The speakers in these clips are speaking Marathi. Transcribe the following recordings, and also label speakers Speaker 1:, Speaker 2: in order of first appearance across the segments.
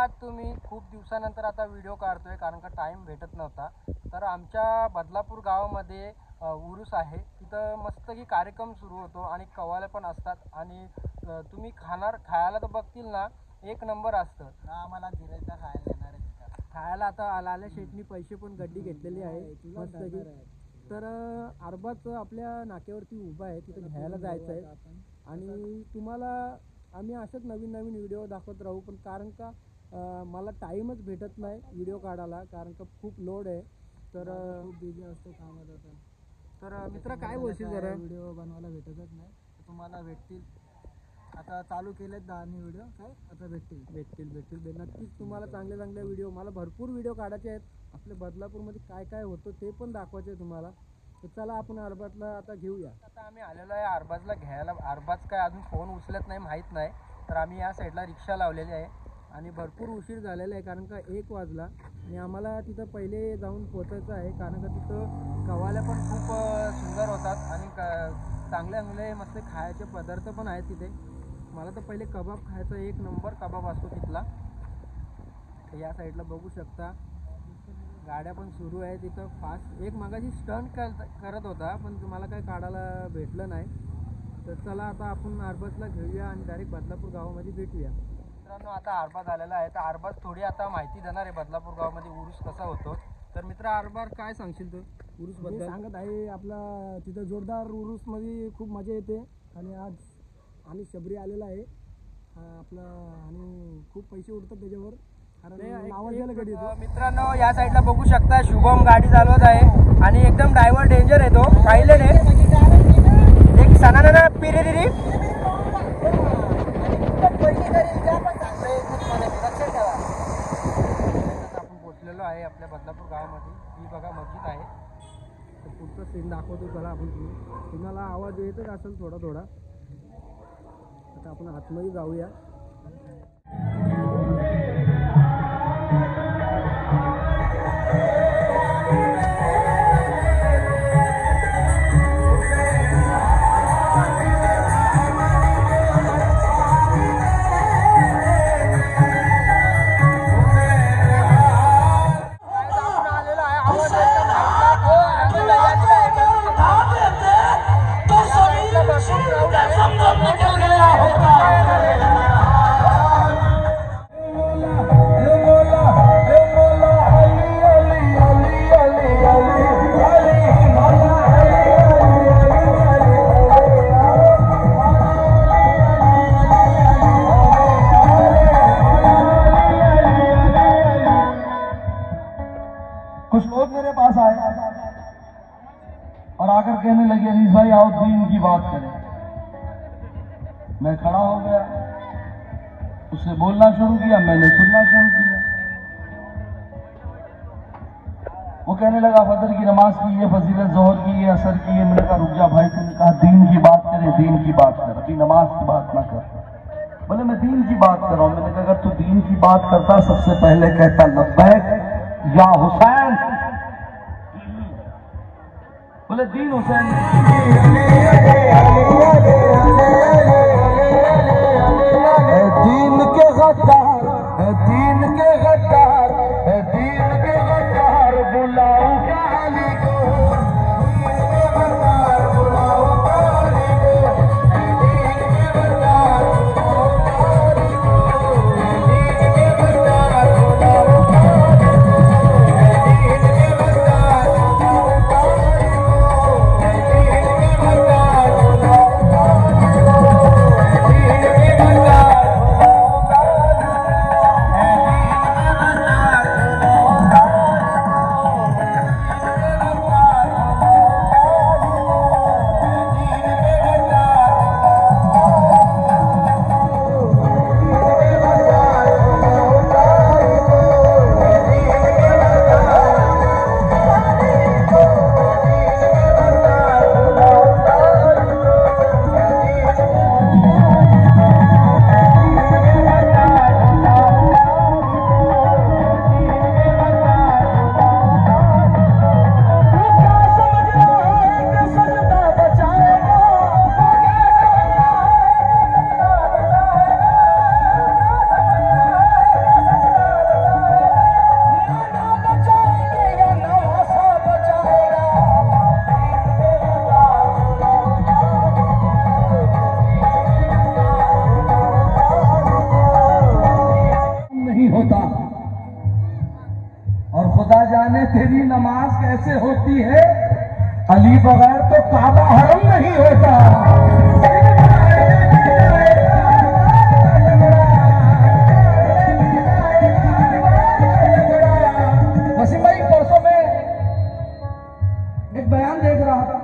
Speaker 1: तुम्ही खूप दिवसानंतर आता व्हिडिओ काढतोय कारण का टाईम भेटत नव्हता. तर आमच्या बदलापूर गावामध्ये उरूस आहे. तिथं मस्त की कार्यक्रम सुरू होतो आणि कवाले पण असतात आणि तुम्ही खायला तर बघतील ना एक नंबर असतं
Speaker 2: ना. आम्हाला गिरायचा खायला येणार आहे तिथं.
Speaker 1: खायला आता आल्या शेटनी पैसे पण गड्डी घेतलेली आहे मस्त की. तर अरबाज आपल्या नाक्यावरती उभा आहे, तिथं घ्यायला जायचं आहे आणि तुम्हाला आम्ही असंच नवीन नवीन व्हिडिओ दाखवत राहू. पण कारण का मला टाईमच भेटत नाही व्हिडिओ काढायला कारण का खूप लोड आहे. तर
Speaker 2: खूप बिझी असतो कामात आता.
Speaker 1: तर मित्र काय बोलशील जरा?
Speaker 2: व्हिडिओ बनवायला भेटतच नाही. तुम्हाला भेटतील. आता चालू केलेत 10 व्हिडिओ काय आता
Speaker 1: भेटतील नक्कीच तुम्हाला चांगले चांगले व्हिडिओ. मला भरपूर व्हिडिओ काढायचे आहेत. आपल्या बदलापूरमध्ये काय काय होतं ते पण दाखवायचे आहे तुम्हाला. तर चला आपण अरबाजला आता घेऊया. आता आम्ही आलेलो आहे अरबाजला घ्यायला. अरबाज काय अजून फोन उचलत नाही माहीत नाही. तर आम्ही या साईडला रिक्षा लावलेली आहे आणि भरपूर उशीर झालेला आहे कारण का 1 वाजला आणि आम्हाला तिथं पहिले जाऊन पोचायचं आहे कारण का तिथं कवाल्या पण खूप सुंदर होतात आणि चांगले मस्त खायचे पदार्थ पण आहेत तिथे. मला तर पहिले कबाब खायचा, 1 नंबर कबाब असतो तिथला. तर या साईडला बघू शकता गाड्या पण सुरू आहे तिथं फास्ट. एक मागाशी स्टंट करत होता पण मला काही काढायला भेटलं नाही. तर चला आता आपण अरबाजला घेऊया आणि डायरेक्ट बदलापूर गावामध्ये भेटूया. मित्रांनो आता अरबाज आलेला आहे. तर अरबाज थोडी आता माहिती देणार आहे बदलापूर गावामध्ये उरूस कसा होतो. तर मित्र अरबाज काय सांगशील तू उरूस बद्दल?
Speaker 2: सांगत आहे आपला तिथं जोरदार उरूसमध्ये खूप मजा येते आणि आज आणि शबरी आलेला आहे आपला आणि खूप पैसे उडतात त्याच्यावर कारण
Speaker 1: मित्रांनो या साईडला बघू शकता शुभम गाडी चालवत आहे आणि एकदम ड्रायव्हर डेंजर आहे तो. पाहिले नाही एक सणाना पिरेरी आपण पोचलेलो आहे आपल्या बदलापूर गावामध्ये. ही बघा मस्जिद आहे. तर पुढचं सीन दाखवतो चला आपण. तुम्हाला आवाज येतच असेल थोडा थोडा. आता आपण आतमध्ये जाऊया.
Speaker 3: कुछ लोग मेरे पास आए और आकर कहने लगे अनीस भाई आओ दीन की बात करें। मैं खड़ा हो गया, उसने बोलना शुरू किया, मैंने सुनना शुरू किया। वो कहने लगा फजर की नमाज की ये फजीलत, जोहर की ये, असर की ये। मैंने कहा रुक जा भाई, तुमने कहा दीन की बात करें, दीन की बात कर, अभी नमाज की बात ना कर। बोले मैं दीन की बात कर रहा हूं। मैंने कहा अगर तू दीन की बात करता सबसे पहले कहता लब्बैक या हुसैन। बोले दीन हुसैन। दीन के गद्दार, दीन के गद्दार, दीन के गद्दार बुलाओ क्या अली को, बुलाओ क्या अली को, दीन के गद्दार बुलाओ तेरी नमाज कैसे होती है? अली बगैर तो काबा हरम नहीं होता। वसीम भाई, परसों में एक बयान देख रहा था।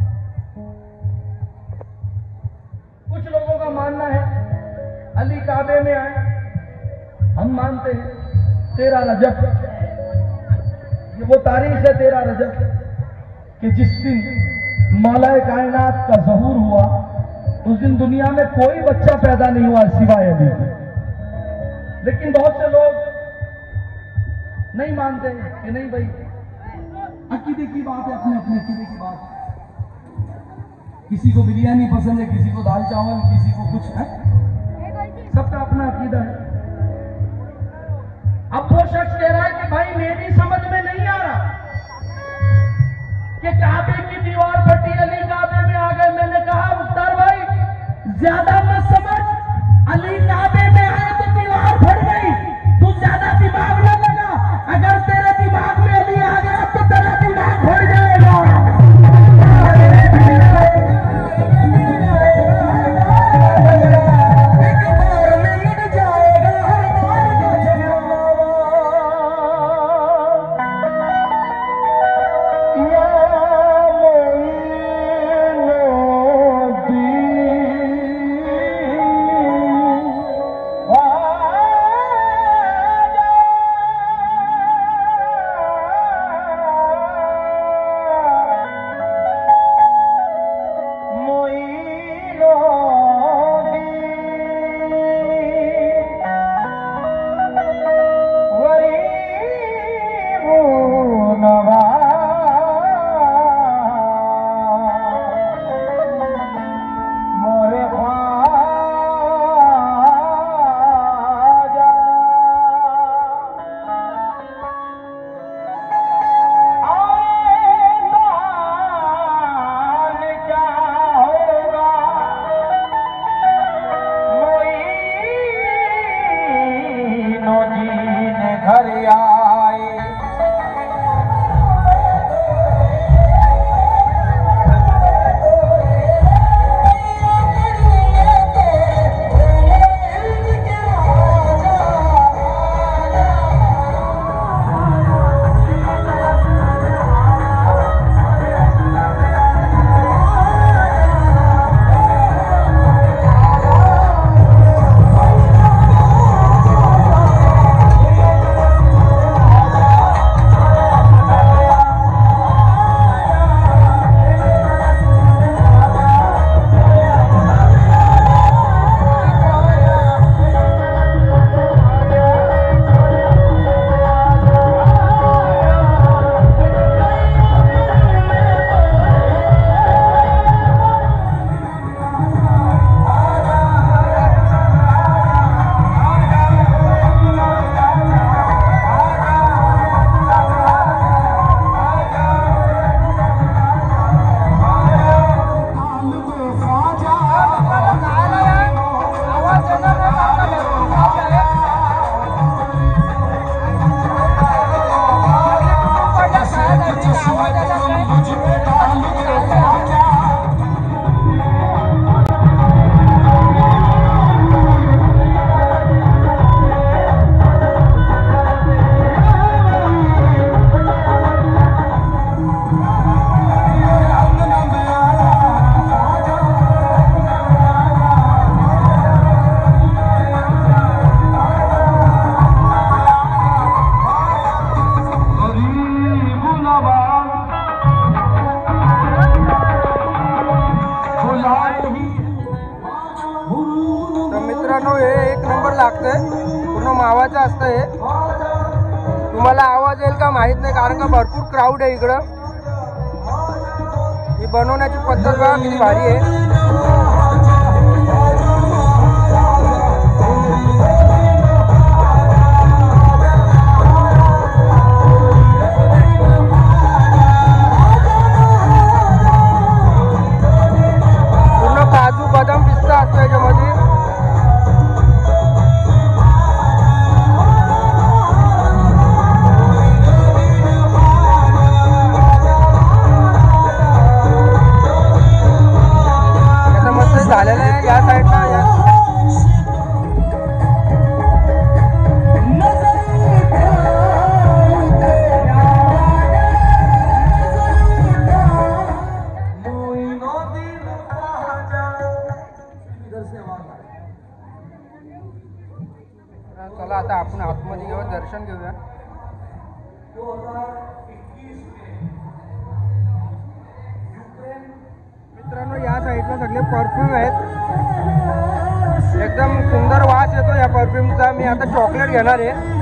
Speaker 3: कुछ लोगों का मानना है अली काबे में आए, हम मानते हैं 13 रजब, ये वो तारीख है 13 रजब कि जिस दिन मौलाए कायनात का ज़हूर हुआ, उस दिन दुनिया में कोई बच्चा पैदा नहीं हुआ सिवाय अली के। लेकिन बहुत से लोग नहीं मानते कि नहीं भाई, अकीदे की बात है, अपने अपने अकीदे की बात। किसी को बिरयानी पसंद है, किसी को दाल चावल, किसी को कुछ है, सबका अपना अकीदा है। अब वो शख्स कह रहा है कि भाई मेरी समझ में नहीं आ रहा कि काबे की दीवार फटी, अली काबे में आ गए। मैंने कहा मुख्तार भाई ज्यादा मत समझ, अली काबे में आए तो दीवार फट गई, तू ज्यादा दिमाग न लगा। अगर तेरे दिमाग में अली आ गया तो तेरा दिमाग फट जाएगा।
Speaker 1: मित्रांनो, हे एक नंबर लागतंय, पूर्ण मावाचं असतं हे. तुम्हाला आवाज येईल का माहित नाही, कारण का भरपूर क्राऊड आहे इकडं. ही बनवण्याची पद्धत बघा किती भारी आहे. काजू बदाम पिस्ता असतो याच्यामध्ये. चला आता आपण आतमध्ये घेऊन दर्शन घेऊया. मित्रांनो या साईडला सगळे परफ्यूम आहेत. एकदम सुंदर वास येतो या परफ्यूमचा. मी आता चॉकलेट घेणार आहे.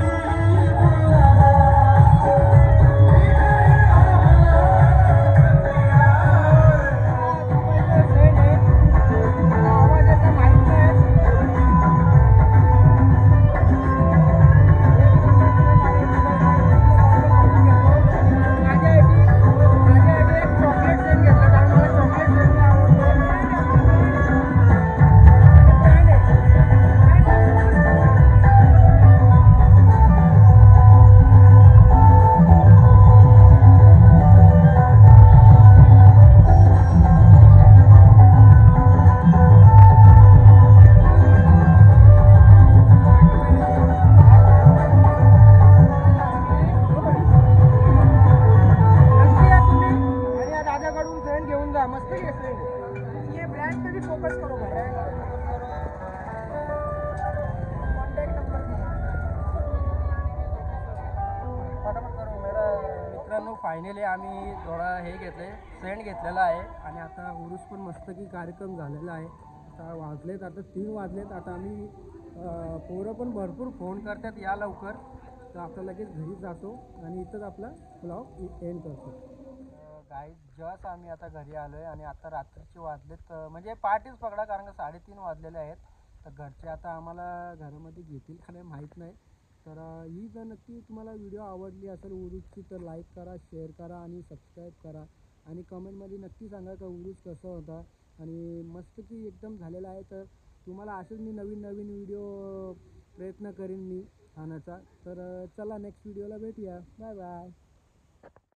Speaker 1: फायनली आम्ही थोडा हे घेतले सेंट घेतलेला आहे आणि आता उरूस पण मस्त की कार्यक्रम झालेला आहे. आता वाजलेत, आता 3 वाजलेत. आता आम्ही पोरं पण भरपूर फोन करतात या लवकर, तर आता लगेच घरी जातो आणि इथंच आपला ब्लॉग एंड करतो. गाईज जस्ट आम्ही आता घरी आलो आहे आणि आता रात्रीचे वाजलेत म्हणजे पहाटेच पकडा, कारण का 3:30 वाजलेले आहेत. तर घरचे आता आम्हाला घरामध्ये घेतील का नाही माहीत नाही. तर ही जर नक्की तुम्हाला व्हिडिओ आवडली असेल उरूसची तर लाईक करा, शेअर करा आणि सबस्क्राईब करा आणि कमेंटमध्ये नक्की सांगा का उरूस कसं होता आणि मस्त की एकदम झालेला आहे. तर तुम्हाला असेच मी नवीन नवीन व्हिडिओ प्रयत्न करेन मी आणायचा. तर चला नेक्स्ट व्हिडिओला भेटूया. Bye bye.